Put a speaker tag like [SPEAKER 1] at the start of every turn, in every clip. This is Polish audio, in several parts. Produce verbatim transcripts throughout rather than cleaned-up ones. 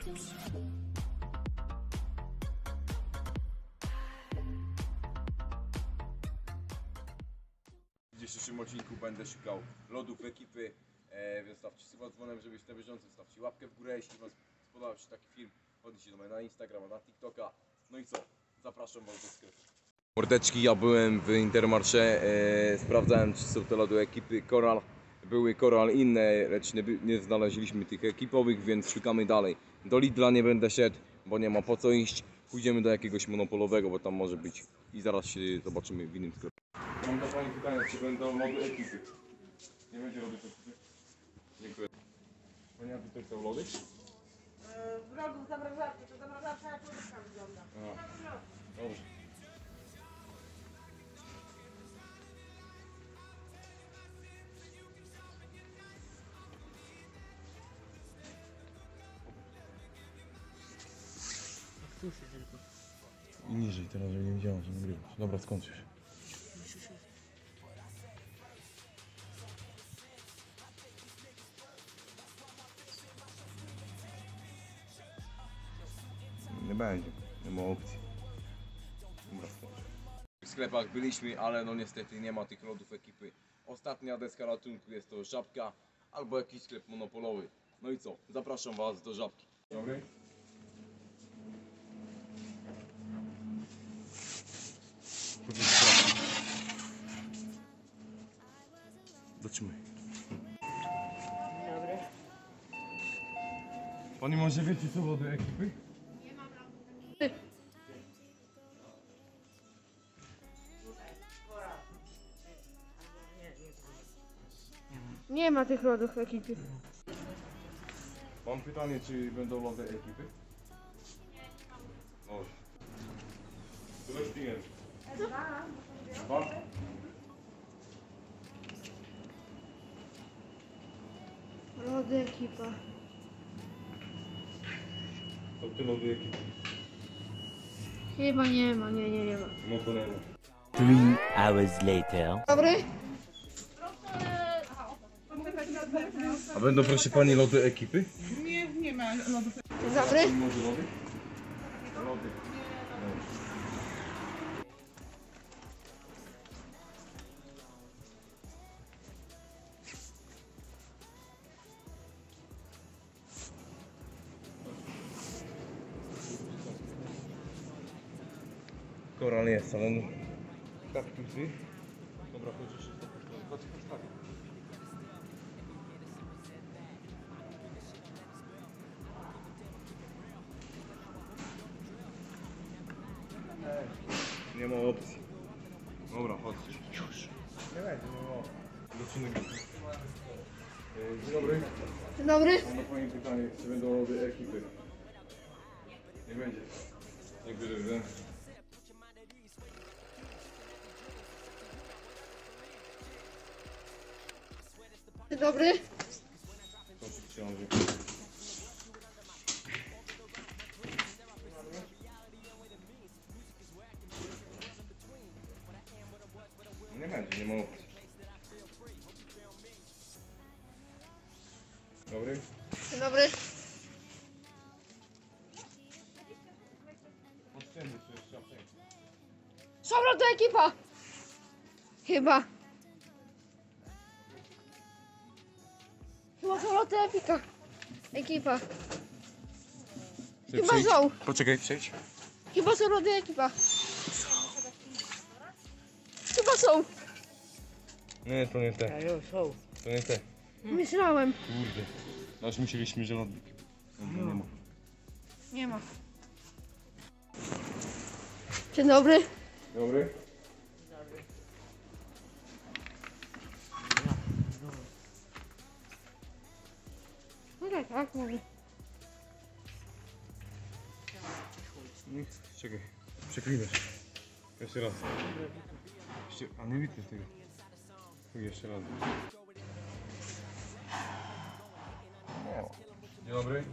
[SPEAKER 1] W dzisiejszym odcinku będę szukał lodów ekipy, e, więc stawcie suba dzwonem, żeby być na bieżąco. Stawcie łapkę w górę, jeśli wam spodobał się taki film. Chodźcie do mnie na Instagrama, na TikToka. No i co? Zapraszam was do sklepu. Mordeczki, ja byłem w Intermarché, e, sprawdzałem, czy są te lody ekipy Coral. Były Coral inne, lecz nie, nie znaleźliśmy tych ekipowych, więc szukamy dalej. Do Lidla nie będę szedł, bo nie ma po co iść. Pójdziemy do jakiegoś monopolowego, bo tam może być i zaraz się zobaczymy w innym sklepie. Mam dla pani pytanie, czy będą lody ekipy? Nie będzie lody ekipy? Dziękuję. Pani, a tutaj są lody?
[SPEAKER 2] W rogu zamrażarki, to zamrażarka jak lodówka wygląda.
[SPEAKER 1] A, dobrze. I niżej, teraz żeby nie widziałem, że nagrywasz. Dobra, skończysz. Nie będzie, nie ma opcji. Dobra, skończysz. W sklepach byliśmy, ale no niestety nie ma tych lodów ekipy. Ostatnia deska ratunku jest to Żabka albo jakiś sklep monopolowy. No i co? Zapraszam was do Żabki. Dobry? Zatrzymaj.
[SPEAKER 2] Dobry.
[SPEAKER 1] Pani może wiecie co lody ekipy?
[SPEAKER 2] Nie ma tych lodów ekipy.
[SPEAKER 1] Mam pytanie, czy będą lody ekipy? O. Któreś klient? Dwa?
[SPEAKER 2] Lody ekipa.
[SPEAKER 1] To te lody ekipy.
[SPEAKER 2] Chyba nie ma, nie, nie, nie ma.
[SPEAKER 1] No to nie ma.
[SPEAKER 3] Three hours later.
[SPEAKER 2] Dobry?
[SPEAKER 1] A będą proszę pani lody ekipy?
[SPEAKER 2] Nie, nie ma lodów. Dzień dobry?
[SPEAKER 1] Może lody? Lody. Koral jest, ale no... kaktusy. Dobra, chodź, chodź, chodź, chodź. Nie ma opcji. Dobra, chodźcie. Nie będzie, nie ma opcji. Zaczynamy. Dzień dobry.
[SPEAKER 2] Dzień dobry?
[SPEAKER 1] Mam na pani pytanie, czy będą lody ekipy? Nie będzie. Nie będzie, nie?
[SPEAKER 2] Dzień dobry?
[SPEAKER 1] To się książę. Nie będzie, nie ma opcji. Dobry?
[SPEAKER 2] Dzień dobry?
[SPEAKER 1] Odcięty czy jeszcze obcięty?
[SPEAKER 2] Są lody ekipa! Chyba. Chyba są lody epika. Ekipa. Chyba są.
[SPEAKER 1] Poczekaj, przejdź.
[SPEAKER 2] Chyba są lody ekipa. Chyba są.
[SPEAKER 1] Nie, to nie te. To nie te.
[SPEAKER 2] Myślałem.
[SPEAKER 1] Kurde. Aż musieliśmy, że lody. No, nie ma.
[SPEAKER 2] Nie ma. Dzień dobry.
[SPEAKER 1] Dobry?
[SPEAKER 2] No tak, tak, mówię.
[SPEAKER 1] Nie, czekaj. Przeklinasz. Jeszcze raz. Jeszcze, a nie widzę tego. Tu jeszcze raz. O. Dzień dobry.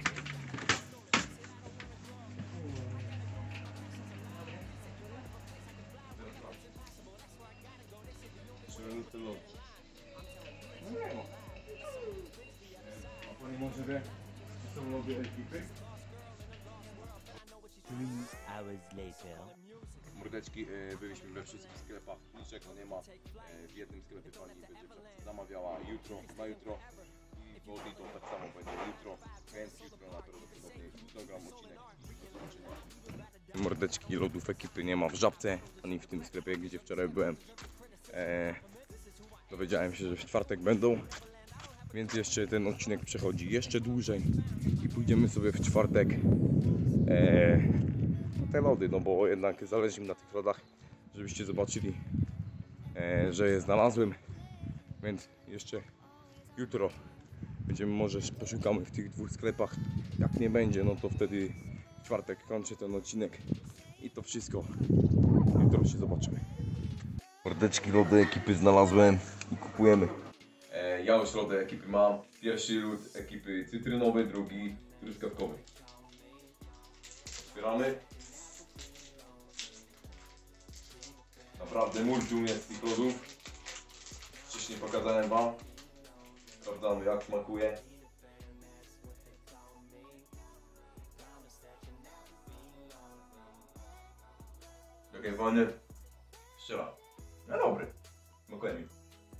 [SPEAKER 1] Trzy minuty lotu. No nie ma. A pani może wie, są lody ekipy.
[SPEAKER 3] Three hours later.
[SPEAKER 1] Mordeczki, e, byliśmy we wszystkich sklepach, niczego nie ma. E, w jednym sklepie pani będzie zamawiała jutro, na jutro i w Audi to tak samo będzie jutro, więc jutro na prawdopodobnie nagram odcinek. Do zobaczenia. Mordeczki, lodów ekipy nie ma w Żabce, ani w tym sklepie, gdzie wczoraj byłem. E, dowiedziałem się, że w czwartek będą, więc jeszcze ten odcinek przechodzi jeszcze dłużej i pójdziemy sobie w czwartek e, te lody, no bo jednak zależy mi na tych lodach, żebyście zobaczyli, e, że je znalazłem, więc jeszcze jutro będziemy, może poszukamy w tych dwóch sklepach. Jak nie będzie, no to wtedy w czwartek kończę ten odcinek i to wszystko jutro się zobaczymy. Mordeczki, lody ekipy znalazłem i kupujemy. E, ja już lody ekipy mam. Pierwszy lód ekipy cytrynowy, drugi truskawkowy. Otwieramy. Naprawdę multum jest tych lodów. Wcześniej pokazałem wam. Sprawdzamy, jak smakuje. Takie fajne. Strzela. No dobry. Smakuje mi.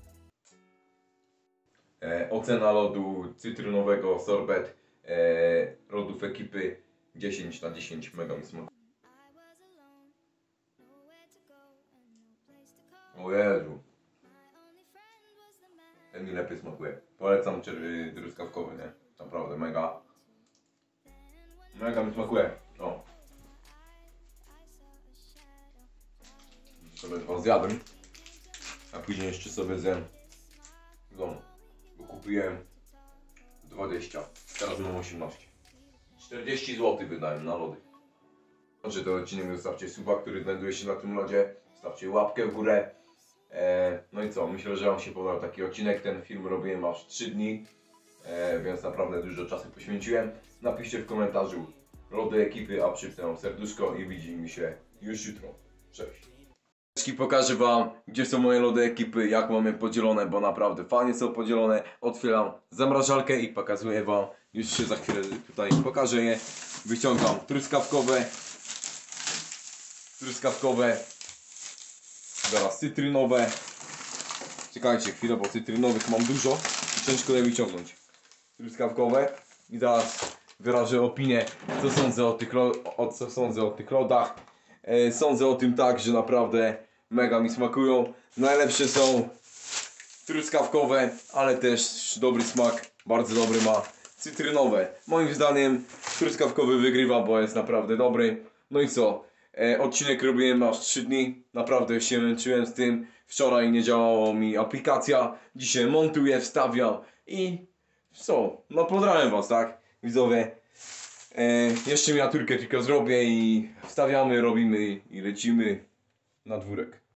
[SPEAKER 1] E, ocena lodu cytrynowego sorbet e, lodów ekipy dziesięć na dziesięć. Mega mi smakuje. O Jezu. Ten mi lepiej smakuje. Polecam czerwy truskawkowy, nie? Naprawdę mega. Mega mi smakuje. O. Sobie dwa zjadłem. A później jeszcze sobie zjem z domu. Bo kupiłem dwadzieścia. Teraz mam osiemnaście. czterdzieści złotych wydałem na lody. Znaczy ten odcinek, zostawcie suba, który znajduje się na tym lodzie. Zostawcie łapkę w górę. Eee, no i co, myślę, że wam się podobał taki odcinek. Ten film robiłem aż trzy dni, eee, więc naprawdę dużo czasu poświęciłem. Napiszcie w komentarzu lody ekipy, a przypnę wam serduszko i widzimy się już jutro. Cześć. Pokażę wam, gdzie są moje lody ekipy, jak mamy podzielone, bo naprawdę fajnie są podzielone. Otwieram zamrażalkę i pokazuję wam, już się za chwilę tutaj pokażę je. Wyciągam truskawkowe, truskawkowe, teraz cytrynowe. Czekajcie chwilę, bo cytrynowych mam dużo i ciężko je wyciągnąć. Truskawkowe i zaraz wyrażę opinię, co sądzę o tych, o, co sądzę o tych lodach. E, sądzę o tym tak, że naprawdę mega mi smakują. Najlepsze są truskawkowe, ale też dobry smak, bardzo dobry ma cytrynowe. Moim zdaniem truskawkowy wygrywa, bo jest naprawdę dobry. No i co? E, odcinek robiłem aż trzy dni. Naprawdę się męczyłem z tym. Wczoraj nie działała mi aplikacja. Dzisiaj montuję, wstawiam i co? No pozdrawiam was, tak? Widzowie. E, jeszcze miniaturkę tylko zrobię i wstawiamy, robimy i lecimy na dwórek.